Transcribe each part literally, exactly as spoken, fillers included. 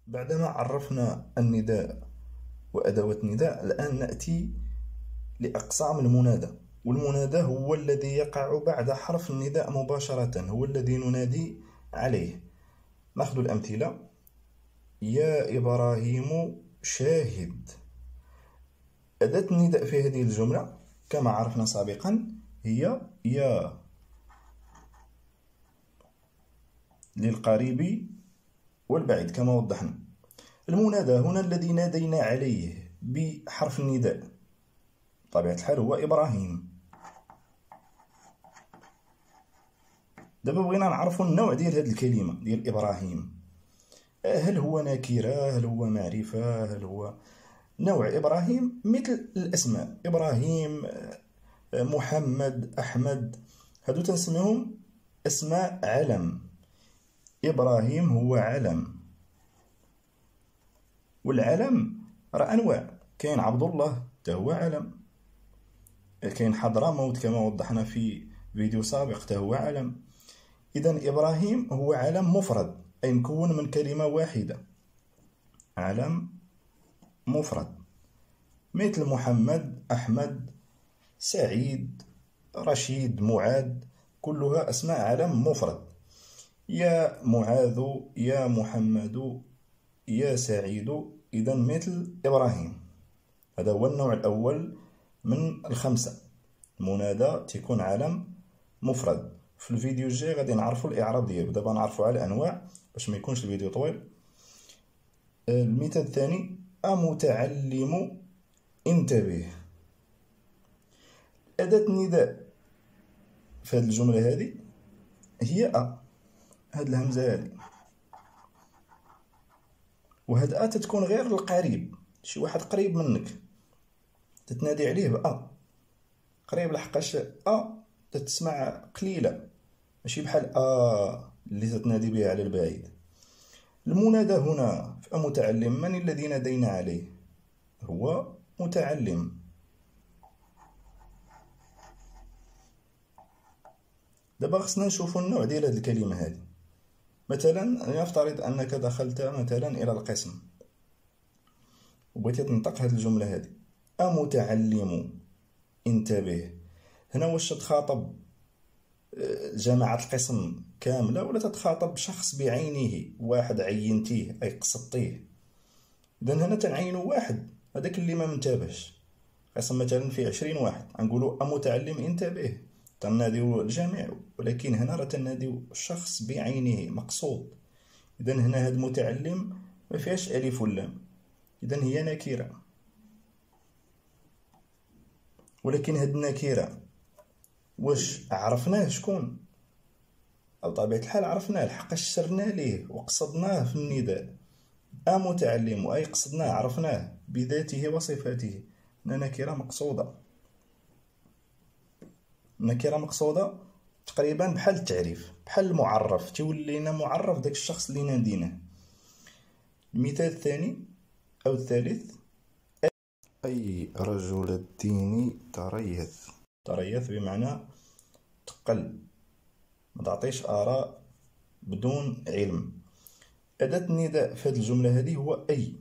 بعدما عرفنا النداء وأدوات النداء، الآن نأتي لأقسام المنادى. والمنادى هو الذي يقع بعد حرف النداء مباشرة، هو الذي ننادي عليه. نأخذ الأمثلة: يا إبراهيم شاهد. أداة النداء في هذه الجملة كما عرفنا سابقا هي يا، للقريب والبعيد كما وضحنا. المنادى هنا الذي نادينا عليه بحرف النداء بطبيعة الحال هو إبراهيم. دابا بغينا نعرفوا النوع ديال هذه الكلمة ديال إبراهيم. هل هو نكرة؟ هل هو معرفة؟ هل هو نوع؟ إبراهيم مثل الأسماء: إبراهيم، محمد، أحمد، هادو تنسميهم أسماء علم. إبراهيم هو علم، والعلم راه أنواع. كاين عبد الله حتى هو علم، كاين حضرموت كما وضحنا في فيديو سابق حتى هو علم. إذن إبراهيم هو علم مفرد، أي مكون من كلمة واحدة، علم مفرد، مثل محمد، أحمد، سعيد، رشيد، معاذ، كلها أسماء علم مفرد. يا معاذ، يا محمد، يا سعيد. إذن مثل إبراهيم. هذا هو النوع الأول من الخمسة. المنادى تيكون علم مفرد. في الفيديو الجاي غادي نعرفوا الإعراب ديالو. دابا نعرفوا على الأنواع باش ما يكونش الفيديو طويل. المثال الثاني: أمتعلم انتبه. أداة النداء في هذه الجملة هذه هي أ، هاد الهمزة هذه، وهاد أ تتكون غير القريب، شي واحد قريب منك تتنادي عليه بأ، قريب لحقاش أ تتسمع قليلة، ماشي بحال أ اللي تتنادي بها على البعيد. المنادى هنا في متعلم، من الذي نادينا عليه؟ هو متعلم. دابا خصنا نشوفو النوع ديال هاد الكلمة هذه. مثلا نفترض أنك دخلت مثلا إلى القسم وبغيتي تنطق هاد الجملة هذه: أمتعلم انتبه. هنا واش تخاطب جماعة القسم كاملة ولا تتخاطب شخص بعينه، واحد عينتيه أي قصدتيه؟ إذن هنا تنعينو واحد، هذاك اللي ما منتبهش. قسم مثلا فيه عشرين واحد، غنقولو أمتعلم انتبه، تناديو الجميع، ولكن هنا راه تناديو شخص بعينه مقصود. إذن هنا هاد متعلم ما فيهاش ألف واللام، إذن هي نكرة. ولكن هاد النكرة واش عرفناه شكون؟ أو طبيعة الحال عرفناه لحقاش سرنا ليه وقصدناه في النداء. أمتعلم أي قصدناه، عرفناه بذاته وصفاته، نكرة مقصودة. نكرة مقصودة تقريبا بحال التعريف، بحال المعرف، تيولي لنا معرف داك الشخص اللي ناديناه. المثال الثاني أو الثالث: أي رجل الدين تريث. تريث بمعنى تقل، ما تعطيش آراء بدون علم. أداة النداء في هذه الجملة هذه هو أي.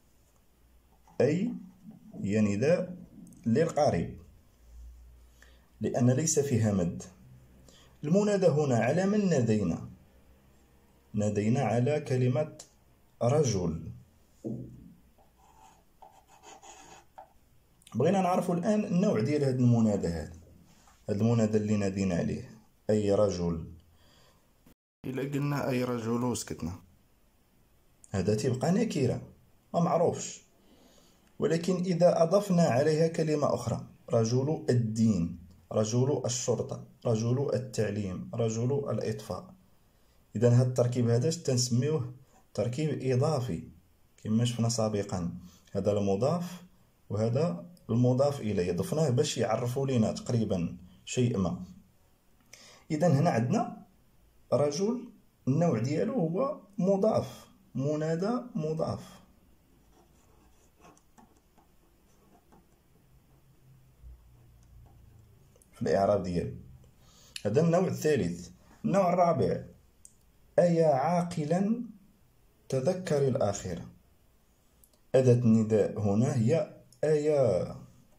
أي هي نداء للقريب لأن ليس فيها مد. المنادى هنا على من نادينا؟ نادينا على كلمة رجل. بغينا نعرفوا الآن النوع ديال هذا المنادى هذا، هذا المنادى اللي نادينا عليه أي رجل. إلا قلنا أي رجل وسكتنا هذا تيبقى نكرة ما معروفش. ولكن إذا أضفنا عليها كلمة أخرى: رجل الدين، رجل الشرطة، رجل التعليم، رجل الإطفاء، إذن هذا التركيب هذا تنسميوه تركيب إضافي كما شفنا سابقا. هذا المضاف وهذا المضاف إليه ضفناه باش يعرفوا لنا تقريبا شيء ما. إذن هنا عندنا رجل النوع ديالو هو مضاف، منادى مضاف. في الإعراب ديالو هذا النوع الثالث. النوع الرابع: أيا عاقلا تذكر الآخرة. أداة النداء هنا هي أيا،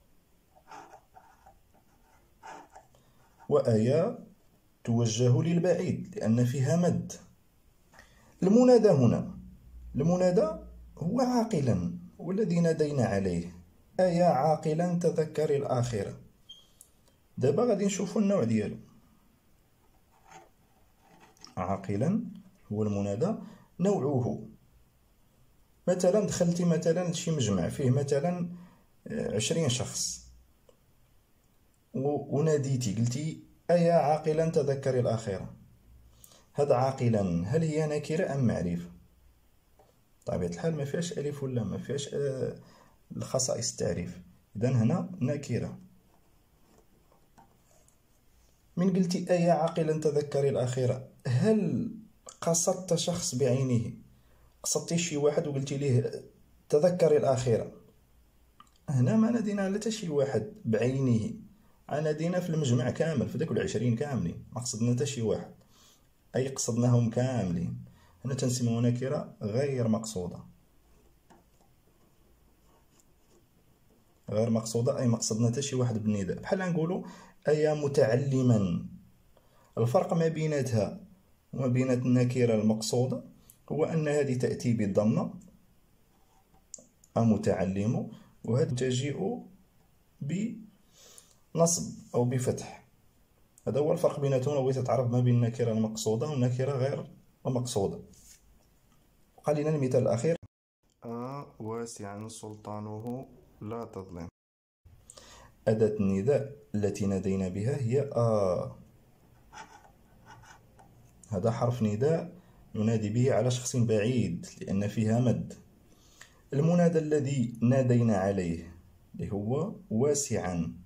وأيا توجه للبعيد لأن فيها مد. المنادى هنا، المنادى هو عاقلا والذي نادينا عليه، أيا عاقلا تذكر الآخرة. دابا غادي نشوفو النوع ديالو. عاقلا هو المنادى. نوعه مثلا دخلتي مثلا لشي مجمع فيه مثلا عشرين شخص وناديتي قلتي أيا عاقلا تذكر الآخرة. هذا عاقلا هل هي نكرة أم معرفة؟ بطبيعة الحال ما فيهاش ألف ولا ما فيهاش الخصائص التعريف، إذن هنا نكرة. من قلتي أيا عاقلا تذكر الآخرة، هل قصدت شخص بعينه؟ قصدتي شي واحد وقلتي ليه تذكر الآخرة؟ هنا ما نادينا على حتى شي واحد بعينه، نادينا في المجمع كامل، في داك العشرين كاملين، ما قصدنا حتى شي واحد، أي قصدناهم كاملين. هنا تنسميو نكرة غير مقصودة. غير مقصودة أي ما قصدنا حتى شي واحد بالنداء، بحال نقولو أيا متعلما. الفرق ما بيناتها وما بينات النكرة المقصودة هو أن هذه تأتي بالضمة المتعلم، وهذه تجيء بنصب أو بفتح. هذا هو الفرق بيناتهم، وبغيت تعرف ما بين النكرة المقصودة والنكرة غير المقصودة. قال لنا المثال الأخير: آ واسعا سلطانه لا تظلم. أداة النداء التي نادينا بها هي آ. هذا حرف نداء ننادي به على شخص بعيد لأن فيها مد. المنادى الذي نادينا عليه اللي هو واسعا،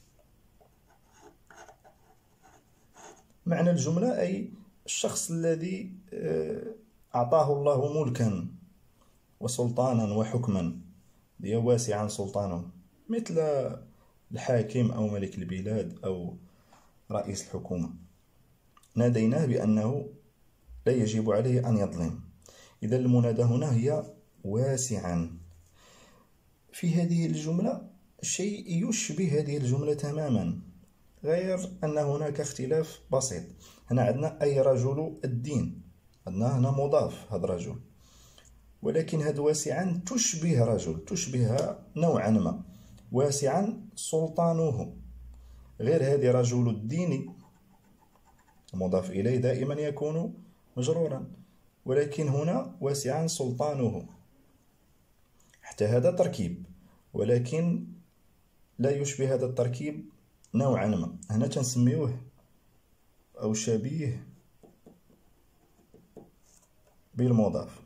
معنى الجملة أي الشخص الذي أعطاه الله ملكا وسلطانا وحكما، هي واسعا سلطانه، مثل الحاكم أو ملك البلاد أو رئيس الحكومة. ناديناه بأنه لا يجب عليه أن يظلم. إذا المنادى هنا هي واسعا. في هذه الجملة شيء يشبه هذه الجملة تماما، غير أن هناك اختلاف بسيط. هنا عندنا أي رجل الدين، عندنا هنا مضاف هذا رجل، ولكن هذا واسعا تشبه رجل، تشبه نوعا ما. واسعا سلطانه، غير هذه رجل الدين المضاف إليه دائما يكون مجرورا، ولكن هنا واسعا سلطانه. حتى هذا تركيب، ولكن لا يشبه هذا التركيب نوعا ما. هنا تنسميوه أو شبيه بالمضاف،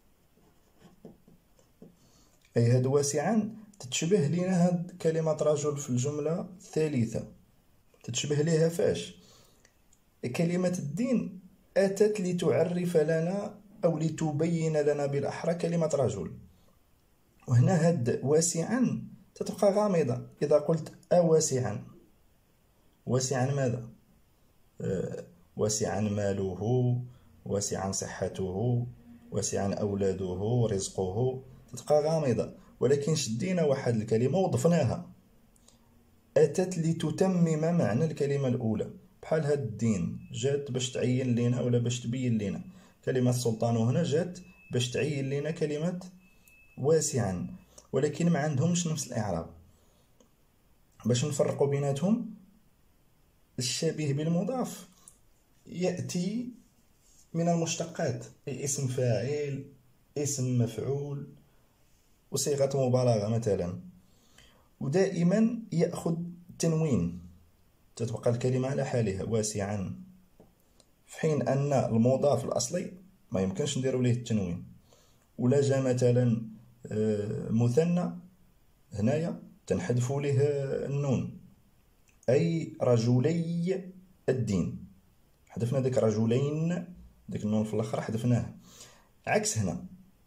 أي هاد واسعا تتشبه لنا هاد كلمة رجل في الجملة الثالثة. تتشبه ليها فاش؟ كلمة الدين أتت لتعرف لنا أو لتبين لنا بالأحرى كلمة رجل، وهنا هاد واسعا تتبقى غامضة. إذا قلت أواسعا، واسعا ماذا؟ أه واسعا ماله، واسعا صحته، واسعا أولاده، رزقه، تتبقى غامضة. ولكن شدينا واحد الكلمة وضفناها، أتت لتتمم معنى الكلمة الأولى. بحال هاد الدين جات باش تعين لنا ولا باش تبين لنا كلمة سلطان، هنا جات باش تعين لنا كلمة واسعا، ولكن ما عندهمش نفس الإعراب. باش نفرقوا بيناتهم، الشبيه بالمضاف يأتي من المشتقات، أي اسم فاعل، اسم مفعول، وصيغة مبالغة مثلا، ودائما يأخذ تنوين، تتبقى الكلمة على حالها واسعا، في حين أن المضاف الأصلي ما يمكنش نديرو ليه التنوين. ولا جا مثلا مثنى، هنايا تنحذفوا ليه النون، أي رجلي الدين، حذفنا ديك رجلين، ديك النون في الآخر حذفناه. عكس هنا،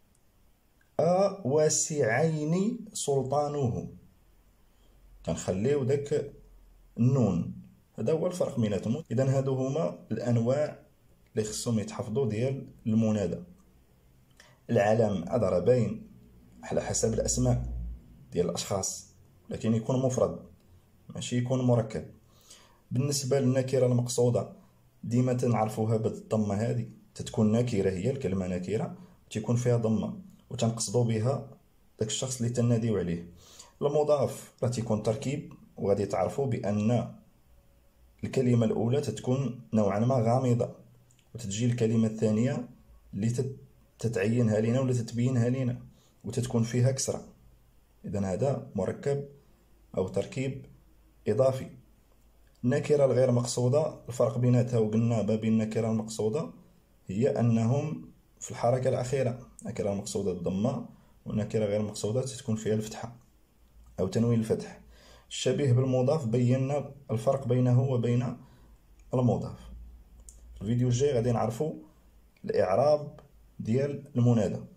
أ واسعين سلطانه، تنخليو داك النون. هذا هو الفرق بيناتهم. إذن هادو هما الأنواع اللي خصهم يتحفظوا ديال المنادى. العلم هذا راه باين على حسب الأسماء ديال الأشخاص، لكن يكون مفرد ماشي يكون مركب. بالنسبة للنكرة المقصودة ديما تنعرفوها بالضمة، هذه تتكون نكرة، هي الكلمة نكرة تيكون فيها ضمة وتنقصدو بها داك الشخص اللي تناديو عليه. المضاف راه تيكون تركيب، وغادي تعرفوا بأن الكلمة الأولى تتكون نوعا ما غامضة، وتتجي الكلمة الثانية اللي تتعينها لنا ولا تتبينها لنا وتتكون فيها كسرة. إذا هذا مركب أو تركيب إضافي. النكرة الغير مقصودة الفرق بيناتها وقلنا ما بين النكرة المقصودة هي أنهم في الحركة الأخيرة. النكرة المقصودة الضمة، والنكرة غير مقصودة تتكون فيها الفتحة أو تنوين الفتح. الشبيه بالمضاف بينا الفرق بينه وبين المضاف. في الفيديو الجاي غادي نعرفوا الإعراب ديال المنادى.